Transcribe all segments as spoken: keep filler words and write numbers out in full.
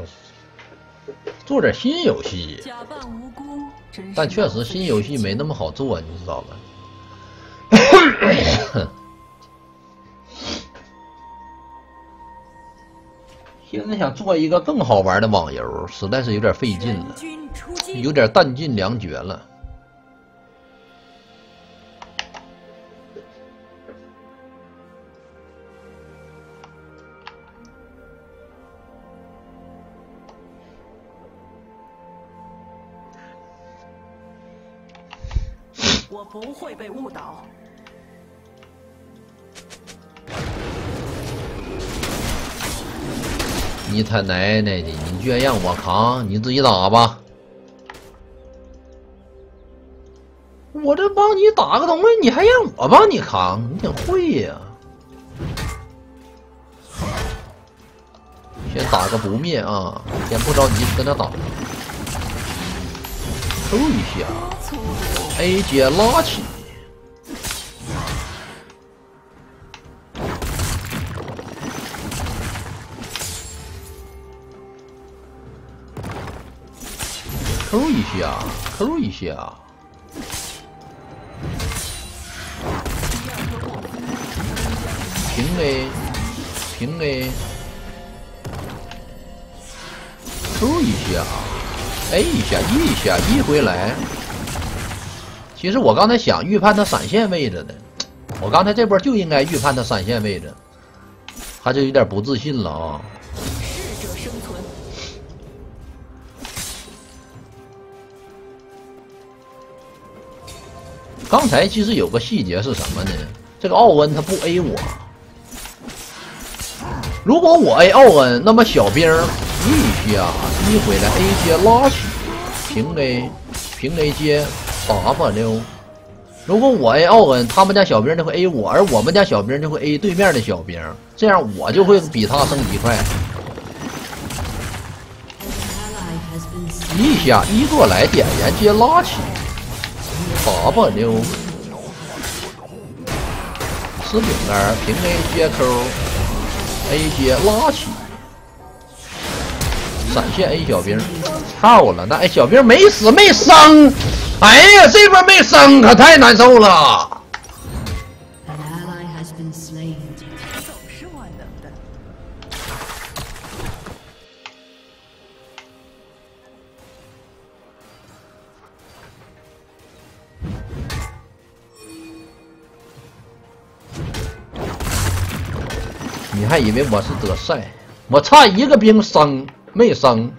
做点新游戏，但确实新游戏没那么好做，你知道吧？现在想做一个更好玩的网游，实在是有点费劲了，有点弹尽粮绝了。 我不会被误导。 你他奶奶的！你居然让我扛，你自己打吧。我这帮你打个东西，你还让我帮你扛，你挺会呀、啊！先打个不灭啊，先不着急跟他打。抽一下 ，A 姐拉起。扣一下，扣一下，平 A， 平 A， 扣一下 ，A 一下，E 一下，E回来。其实我刚才想预判他闪现位置的，我刚才这波就应该预判他闪现位置，他就有点不自信了啊。 适者生存。 刚才其实有个细节是什么呢？这个奥恩他不 A 我，如果我 A 奥恩，那么小兵一下一回来 A 接拉起，平 A 平 A 接 W。如果我 A 奥恩，他们家小兵就会 A 我，而我们家小兵就会 A 对面的小兵，这样我就会比他升级快。一下一过来点燃接拉起。W 吃饼干，平 A 接扣 ，A 接拉起，闪现 A 小兵，操了！那哎小兵没死没生，哎呀这波没生可太难受了。 总是万能的。 你还以为我是德赛？我差一个兵升没升。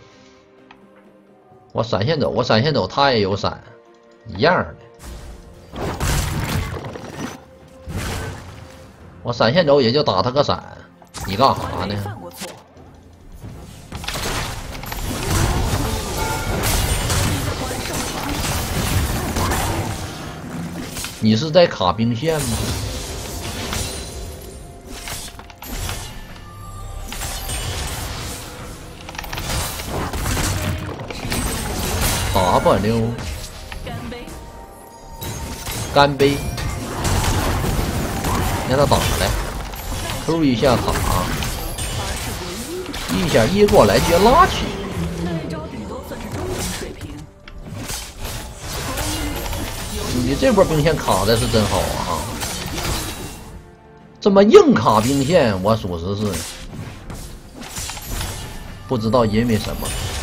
我闪现走，我闪现走，他也有闪，一样的。我闪现走也就打他个闪，你干啥呢？你是在卡兵线吗？W 干杯，让他打来，扣一下塔，一下一过来接拉起。你这波兵线卡的是真好啊！这么硬卡兵线，我属实是不知道因为什么。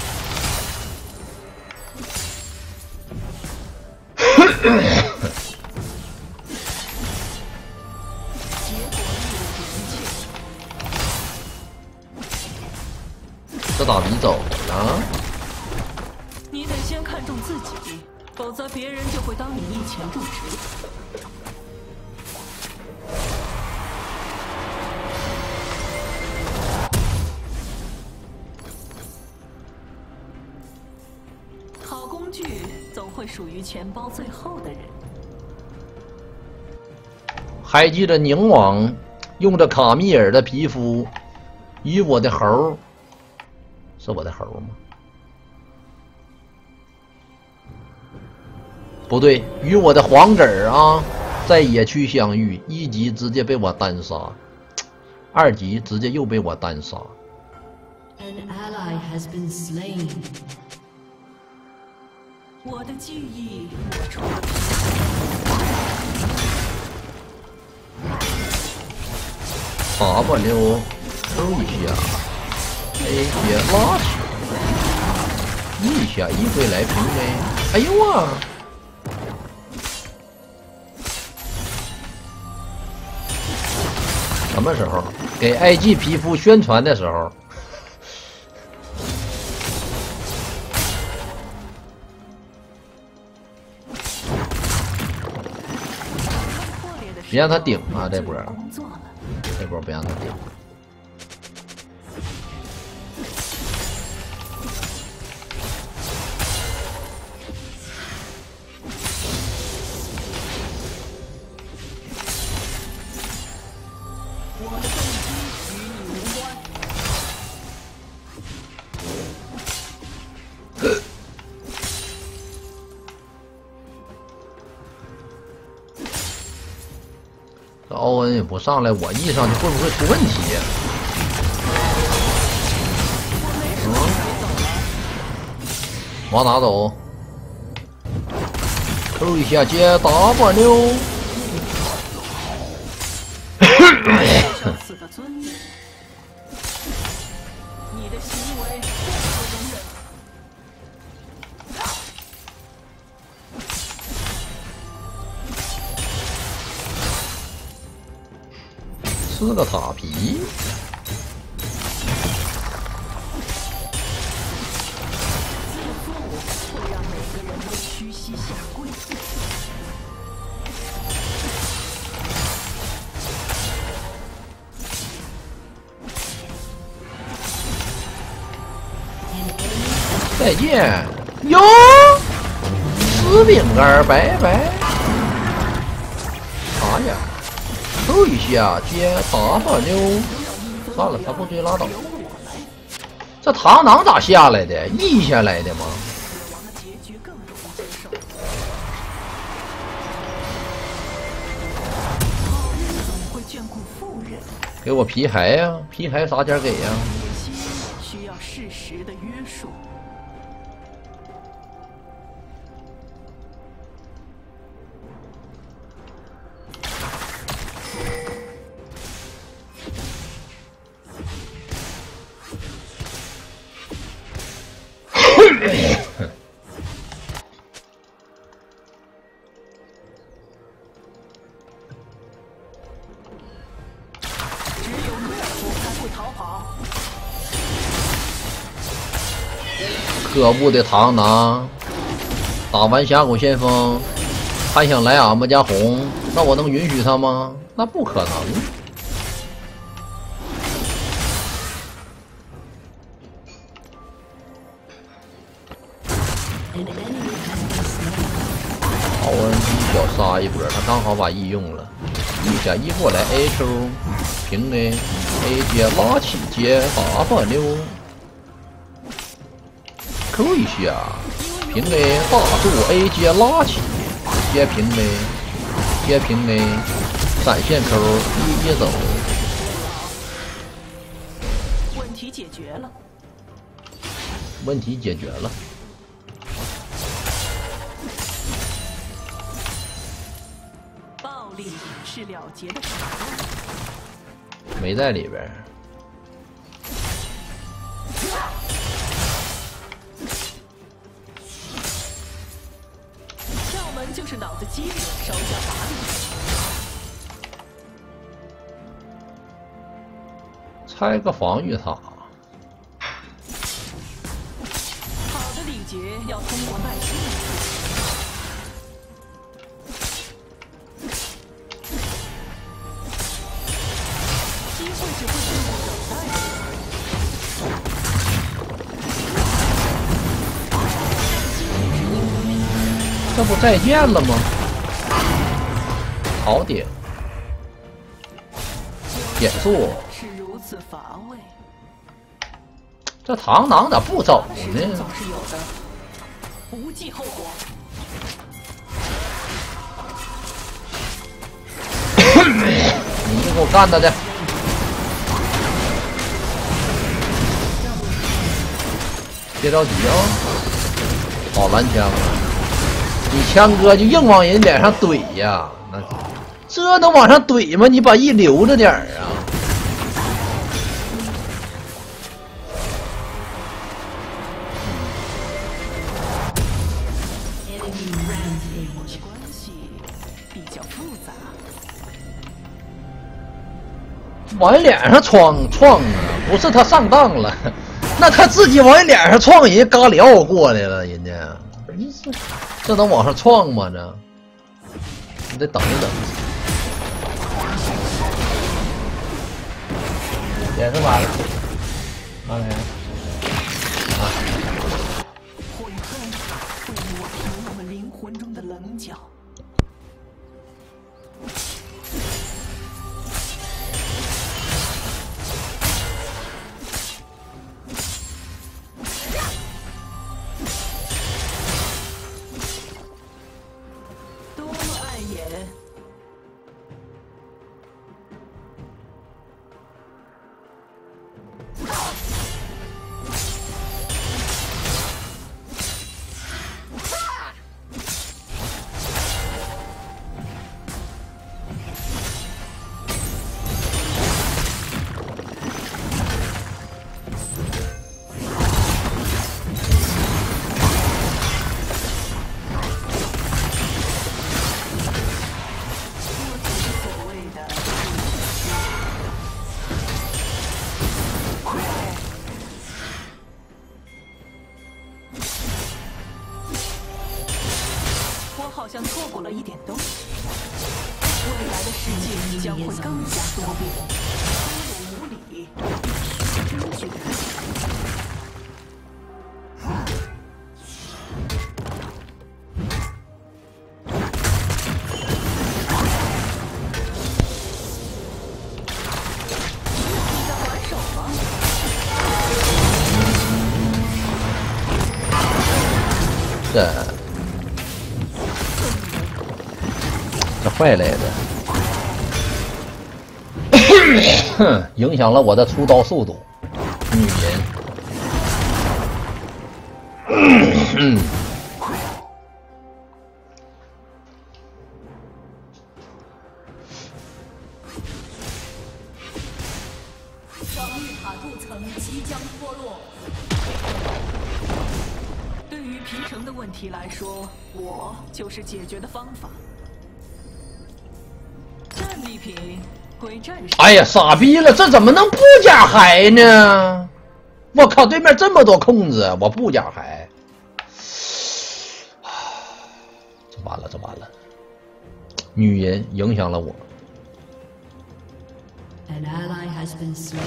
这咋离走了？ 你得先看重自己，否则别人就会当你一钱不值。好工具总会属于钱包最后的人。 还记得宁王用着卡米尔的皮肤与我的猴，是我的猴吗？不对，与我的黄子儿啊，在野区相遇，一级直接被我单杀，二级直接又被我单杀， An ally has been slain. 我的记忆抹除了。 W 抽一下 ，A 接拉起，一下一回来平呗。哎呦啊！什么时候给 I G 皮肤宣传的时候？别让他顶啊！这波，这波别让他顶。这奥恩也不上来，我一上去会不会出问题呀？嗯，往哪走？扣一下接 W。 死的尊严，你的行为不可容忍。 吃个塔皮， 会让每个人都屈膝下跪。 再见哟，吃饼干，拜拜。啥呀？扣一下接 W， 算了，他不追拉倒。这螳螂咋下来的？E下来的吗？ 死亡的结局更容易接受。好人总会眷顾富人。 给我皮骸呀！皮骸啥价给呀？ 这些需要适时的约束。只有懦夫才会逃跑。 可恶的螳螂！打完峡谷先锋，还想来俺们家红，那我能允许他吗？那不可能。奥恩一脚杀一波，他刚好把 E 用了，一下一过来 A Q 平 A A 接拉起接 W 扣一下平 A 大柱 A 接拉起接平 A 接平 A 闪现 Q 一接走， 问题解决了。 问题解决了。 暴力是了结的手段。 没在里边。 窍门就是脑子机灵，手脚麻利。 拆个防御塔。 好的礼节要通过耐心。机会只会经过等待。 这不再见了吗？好顶，减速。 是如此乏味。 这螳螂咋不走呢？ 总是有的，不计后果。 你就给我干他去！ 别着急啊！好蓝枪，你枪哥就硬往人脸上怼呀，那这能往上怼吗？你把 E 留着点儿啊！ 关系比较复杂。 往人脸上撞撞啊，不是他上当了。那他自己往人脸上撞，人家嘎聊过来了，人家这这能往上撞吗？这你得等一等。也是完了，完了呀！啊！ 悔恨会令我平我们灵魂中的棱角。好像错过了一点东西。未来的世界将会更加多变，粗鲁无礼，真绝。你在还手吗？ 这。这坏来的，影响了我的出刀速度。女人， 防御塔筑层即将脱落。 对于平城的问题来说，我就是解决的方法。战利品归战士。 哎呀，傻逼了，这怎么能不加海呢？我靠，对面这么多控制，我不加海，这完了，这完了。女人影响了我。 An ally has been slain.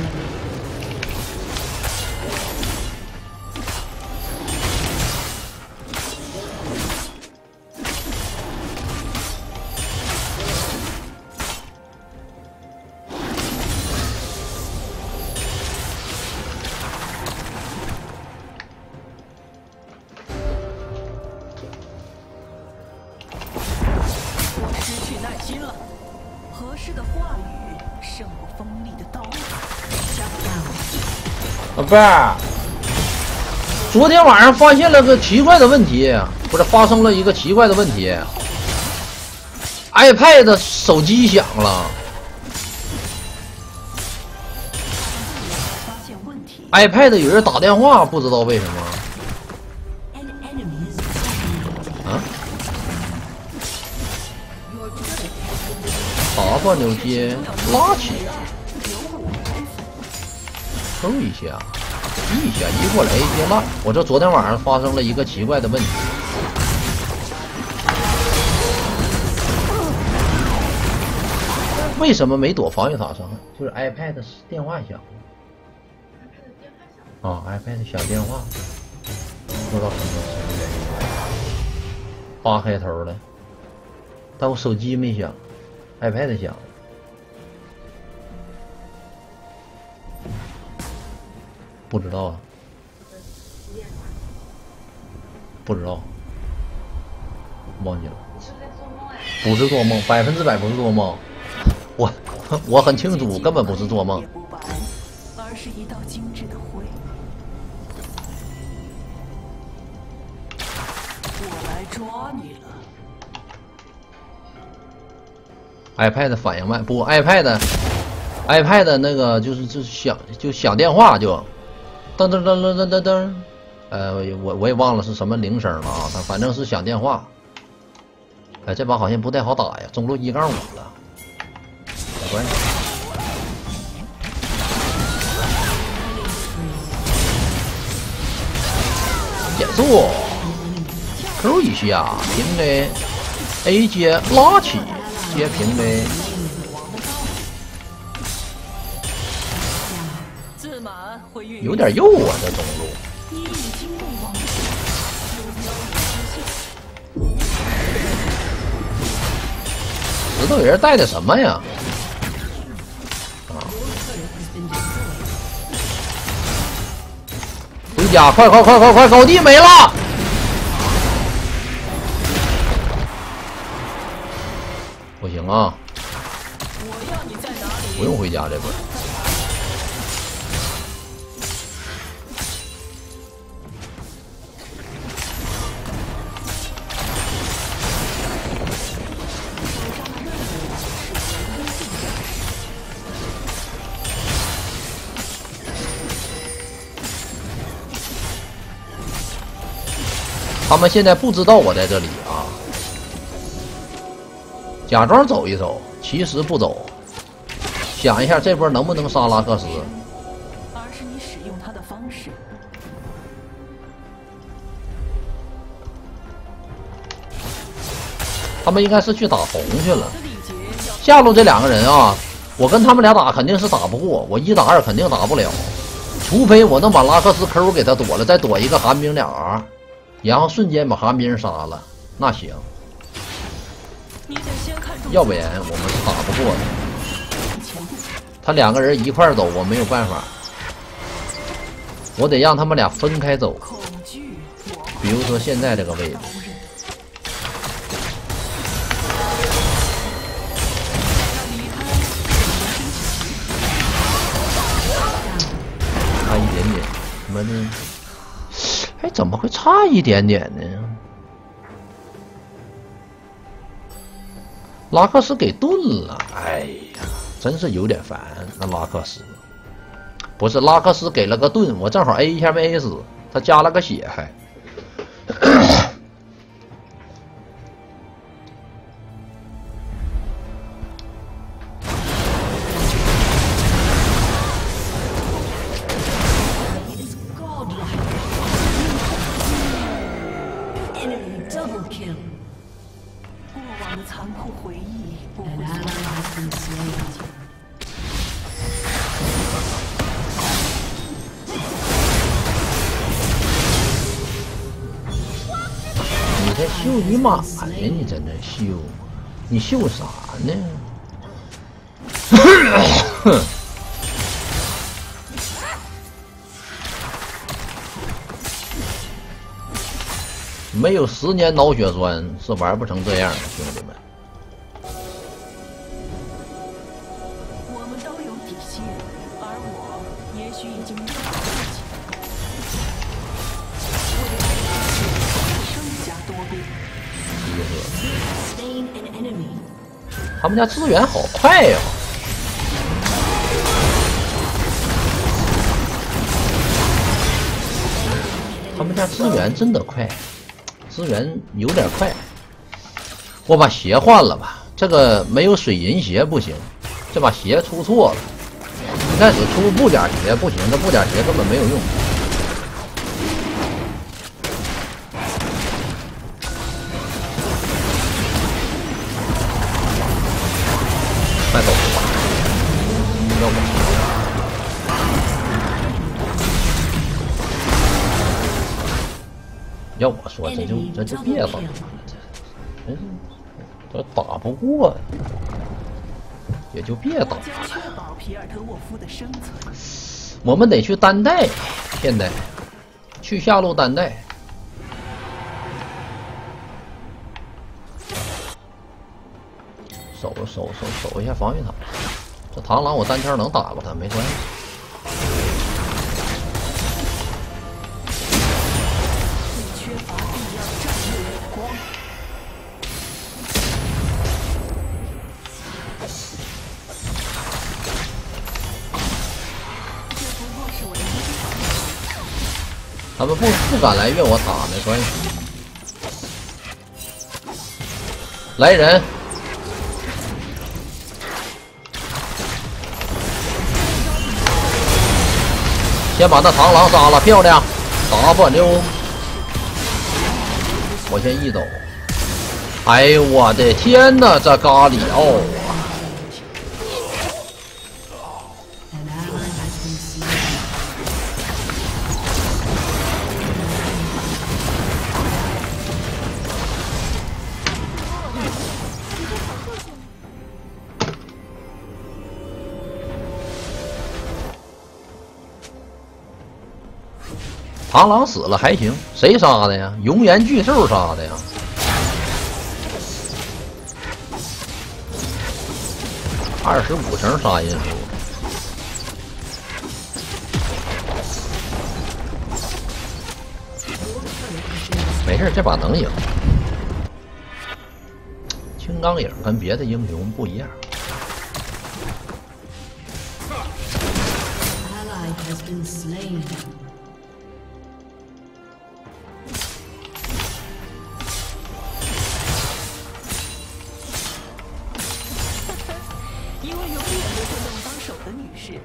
合适的话语胜过锋利的刀。 老伴儿，昨天晚上发现了个奇怪的问题，不是发生了一个奇怪的问题 ，iPad 手机响了。 发现问题 iPad 有人打电话，不知道为什么。啊？打发扭接拉起，抽一下，一下一过来接拉。我这昨天晚上发生了一个奇怪的问题。为什么没躲防御塔伤害？就是 iPad 电话响了。啊 ，iPad 响电话，不知道什么什么原因。八开头的，但我手机没响。iPad 响，不知道啊，不知道，忘记了。不是做梦，百分之百不是做梦。我我很清楚，根本不是做梦。 而是一道精致的灰。 来抓你了。 iPad 反应慢，不 ，iPad，iPad 那个就是就是响就响电话就，噔噔噔噔噔噔噔，呃，我我也忘了是什么铃声了啊，它反正是响电话。哎，这把好像不太好打呀，中路一杠五了，没关系。减速 ，Q 一下，平的 A 接拉起。 接平呗， 自满会运有点右啊，这中路。 你已经被王石头人带的什么呀？啊！回家，快快快快快！高地没了。 不行啊！ 我要你在哪里？ 不用回家这波。他们现在不知道我在这里啊。 假装走一走，其实不走。想一下这波能不能杀拉克斯？ 而是你使用它的方式。 他们应该是去打红去了。下路这两个人啊，我跟他们俩打肯定是打不过，我一打二肯定打不了，除非我能把拉克斯 Q 给他躲了，再躲一个寒冰俩 R， 然后瞬间把寒冰杀了，那行。 要不然我们是打不过的。他两个人一块走，我没有办法，我得让他们俩分开走。比如说现在这个位置，差一点点，什么呢？哎，怎么会差一点点呢？ 拉克斯给盾了，哎呀，真是有点烦。那拉克斯不是拉克斯给了个盾，我正好 A 一下没 A 死，他加了个血还。 残酷回忆不会你在秀你妈呢？你在那秀，你秀啥呢？哼！没有十年脑血栓是玩不成这样的，兄弟们。 我们都有底线，而我也许已经没有自己。更加多变。 他们家资源好快呀、哦！他们家资源真的快。 资源有点快，我把鞋换了吧。这个没有水银鞋不行，这把鞋出错了。一开始出布甲鞋不行，这布甲鞋根本没有用。快走吧，要不。 要我说，这就这就别打了，这这打不过，也就别打了。我们得去单带，现在去下路单带。守守守守一下防御塔，这螳螂我单挑能打过他，没关系。 缺乏必要战略光他们不不敢来越我塔，没关系。来人！先把那螳螂杀了，漂亮 ！W， 我先一走。哎呦我的天哪，这咖喱奥！ 螳螂死了还行，谁杀的呀？熔岩巨兽杀的呀？二十五层杀人数，没事，这把能赢。青钢影跟别的英雄不一样。 一位永远都会弄脏手的女士。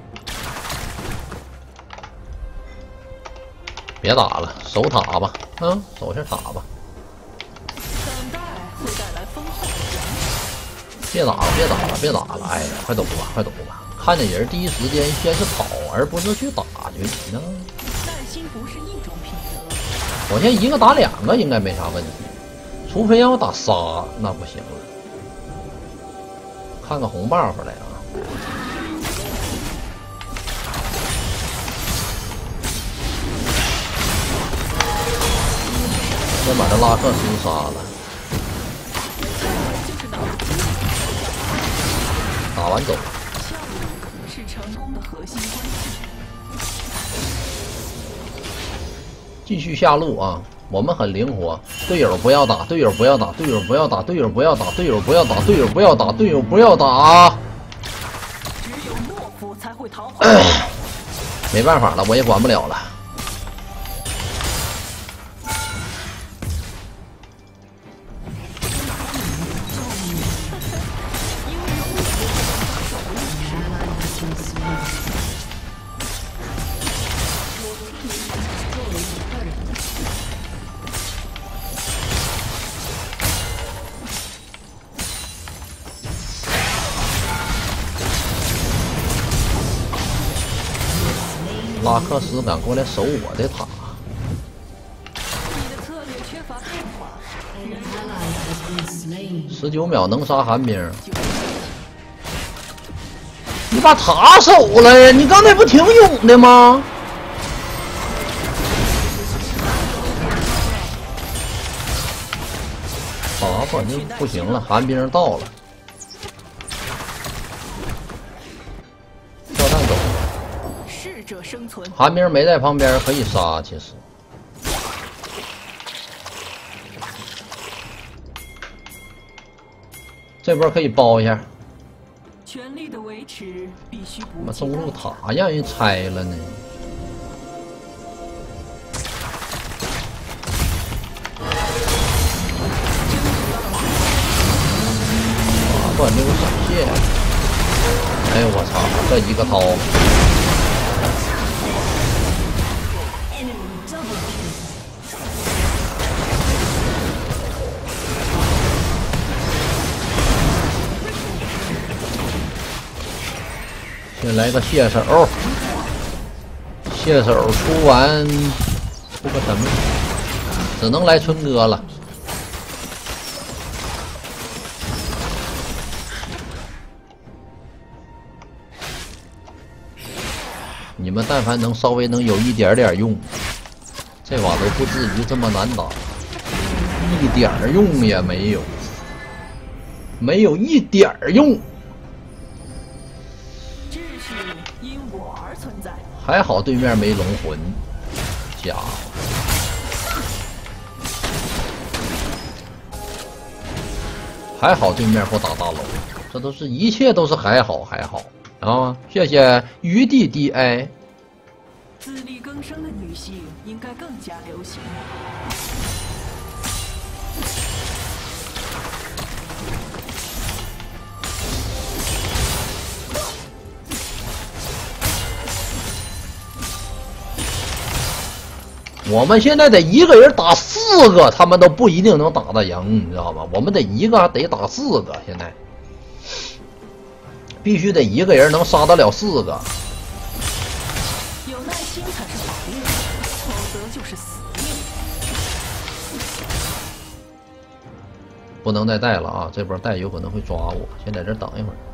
别打了，守塔吧，嗯，守下塔吧。 等待会带来丰厚的奖赏。 别打了，别打了，别打了！哎呀，快走吧，快走吧！看见人第一时间先是跑，而不是去打去。那耐心不是一种品德。 我现在一个打两个应该没啥问题，除非让我打仨，那不行了。 看个红 buff 来啊！先把这拉克斯杀了，打完走。 效率是成功的核心关键。 继续下路啊！我们很灵活，队友不要打，队友不要打，队友不要打，队友不要打，队友不要打，队友不要打，队友不要打。 只有懦夫才会逃跑。 没办法了，我也管不了了。拉克斯敢过来守我的塔， 你的策略缺乏变化。 十九秒能杀寒冰，你把塔守了呀？你刚才不挺勇的吗？啊，反正不行了，寒冰到了，跳弹走。 适者生存。 寒冰没在旁边可以杀，其实。这波可以包一下。 权力的维持必须不妈， 计中路代价。 塔让人拆了呢。啊，断溜闪现！哎呦我操，这一个刀！ 先来个蟹手，蟹手出完出个什么？只能来春哥了。你们但凡能稍微能有一点点用，这把都不至于这么难打，一点用也没有，没有一点用。 因我而存在。 还好对面没龙魂，家伙！还好对面不打大龙，这都是一切都是还好还好啊！谢谢余地 D I。 自力更生的女性应该更加流行。 我们现在得一个人打四个，他们都不一定能打得赢，你知道吗？我们得一个得打四个，现在必须得一个人能杀得了四个。 有耐心才是好猎人，否则就是死命。 不能再带了啊！这波带有可能会抓我，先在这等一会儿。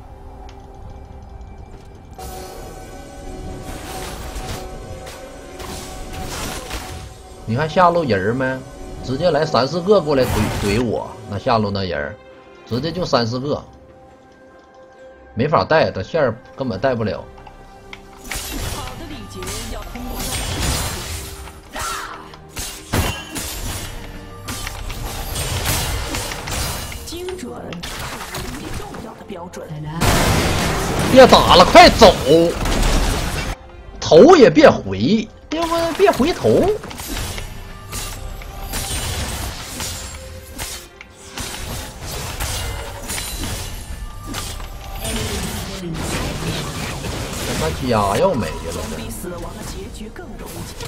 你看下路人没？直接来三四个过来怼怼我，那下路那人直接就三四个，没法带，这线儿根本带不了。 好的礼节要通过精准是无比重要的标准。 别打了，快走！头也别回，别别回头。他家要没了， 总比死亡的结局更容易。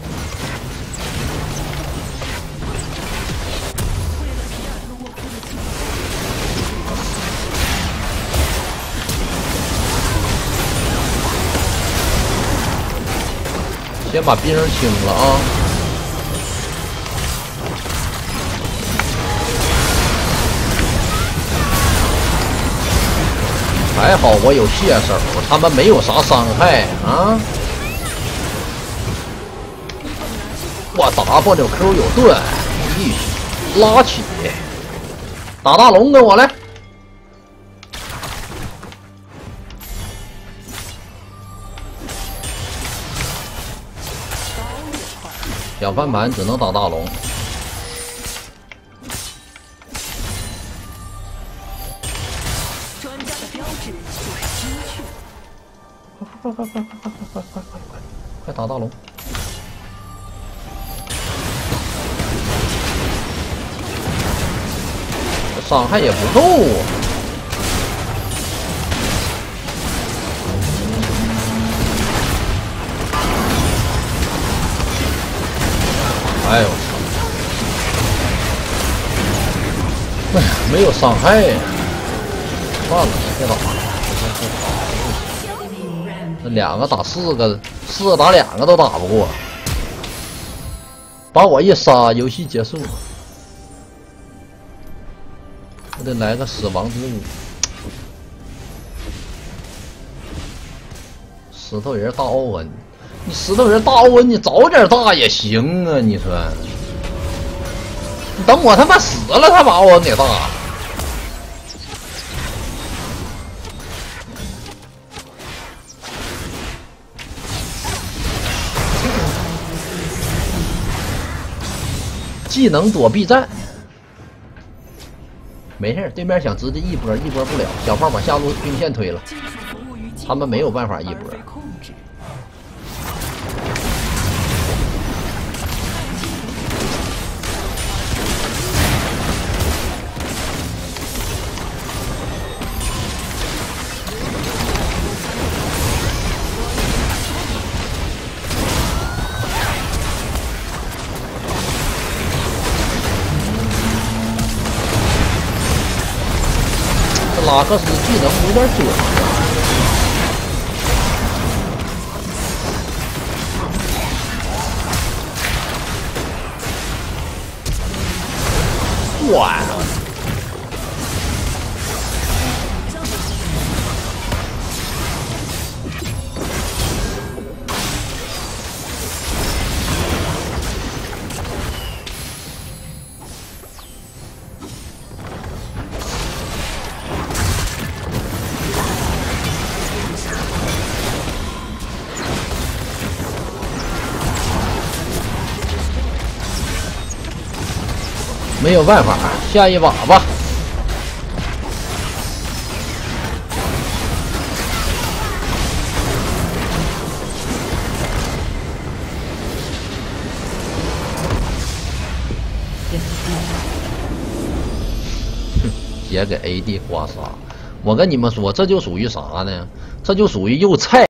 为了皮尔洛夫的幸福，先把兵清了啊！还好我有蟹手，他们没有啥伤害啊！我 W Q 有盾，继续拉起，打大龙跟我来！想翻盘只能打大龙。快快快快快快快快快！快打大龙！这伤害也不够啊！哎呦！哎呀，没有伤害呀！算了，别打了。这两个打四个，四个打两个都打不过，把我一杀，游戏结束。我得来个死亡之舞。石头人大欧文，你石头人大欧文，你早点大也行啊！你说，你等我他妈死了，他把我给大了。技能躲避战，没事，对面想直接一波，一波不了。小胖把下路兵线推了，他们没有办法一波。拉克斯技能有点准，哇！没有办法，下一把吧。 直接给 A D 刮痧。我跟你们说，这就属于啥呢？这就属于又菜。